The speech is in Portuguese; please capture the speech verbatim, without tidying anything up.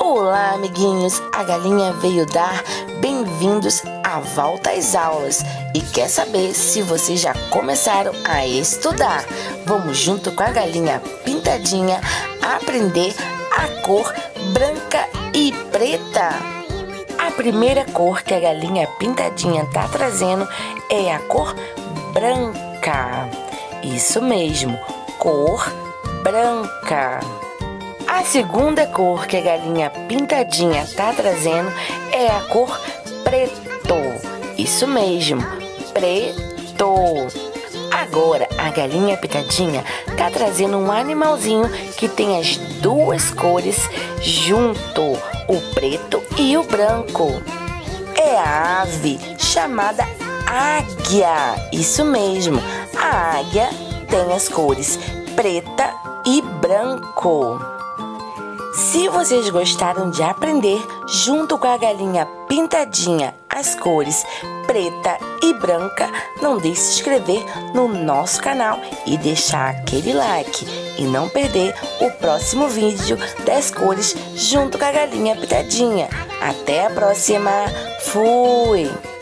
Olá, amiguinhos! A galinha veio dar bem-vindos à volta às aulas e quer saber se vocês já começaram a estudar. Vamos junto com a galinha pintadinha aprender a cor branca e preta. A primeira cor que a galinha pintadinha está trazendo é a cor branca. Isso mesmo, cor branca. A segunda cor que a galinha pintadinha está trazendo é a cor preto. Isso mesmo, preto. Agora, a galinha pintadinha está trazendo um animalzinho que tem as duas cores junto, o preto e o branco. É a ave chamada águia. Isso mesmo, a águia tem as cores preta e branco. Se vocês gostaram de aprender junto com a galinha pintadinha as cores preta e branca, não deixe de se inscrever no nosso canal e deixar aquele like e não perder o próximo vídeo das cores junto com a galinha pintadinha. Até a próxima! Fui!